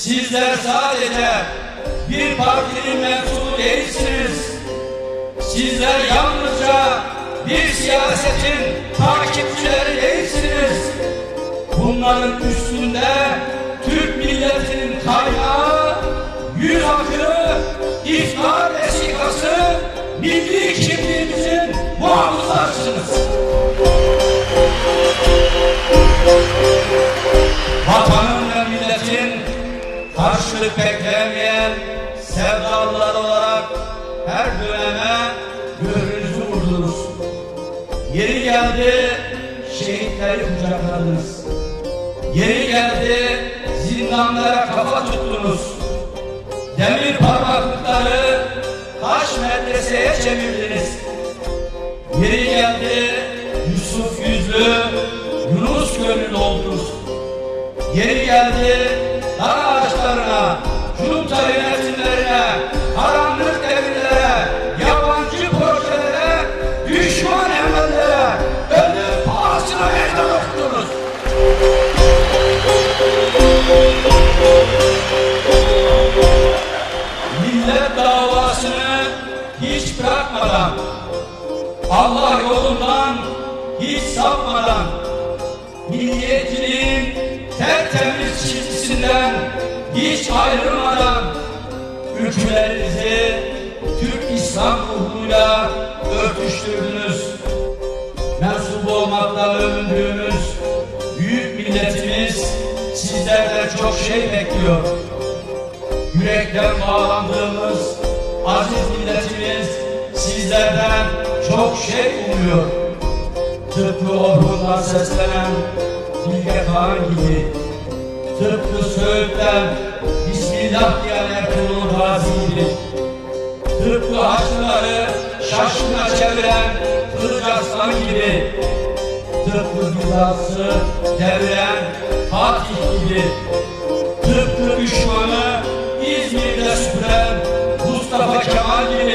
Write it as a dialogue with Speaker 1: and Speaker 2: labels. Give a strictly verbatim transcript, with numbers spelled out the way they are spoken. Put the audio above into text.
Speaker 1: Sizler sadece bir partinin mensubu değilsiniz. Sizler yalnızca bir siyasetin takipçileri değilsiniz. Bunların üstünde Türk milletinin kaynağı, yüz akı, iftihar vesikası, milli kimliğimizin muhafızlarısınız. Vatanın ve milletin karşılık beklemeyen sevdalılar olarak her döneme göğrünüzü vurdunuz. Yeri geldi şehitleri kucakladınız. Yeri geldi zindanlara kafa tuttunuz. Demir parmaklıkları taş medreseye çevirdiniz. Yeri geldi Yusuf yüzlü, Yunus gönlü doldunuz. Yeri geldi dar ağaçlarına, junta yönetimlerine, karanlık devirlere, yabancı projelere, düşman emellere, ölüm pahasına meydan okudunuz. Millet davasını hiç bırakmadan, Allah yolundan hiç sapmadan, milliyetçiliğin tertemiz çizgisinden hiç ayrılmadan ülkelerinizi Türk İslam ruhuyla örtüştürdünüz. Mensup olmakla övündüğümüz büyük milletimiz sizlerden çok şey bekliyor. Yürekten bağlandığımız aziz milletimiz sizlerden çok şey umuyor. Tıpkı Orhun'dan seslenen Bilge Kağan gibi, tıpkı Söğüt'ten Bismillah diyen Ertuğrul Gazi gibi, tıpkı Haçlıları şaşkına çeviren Kılıç Arslan gibi, tıpkı Bizans'ı deviren Fatih gibi, tıpkı düşmanı İzmir'de süpüren Mustafa Kemal gibi,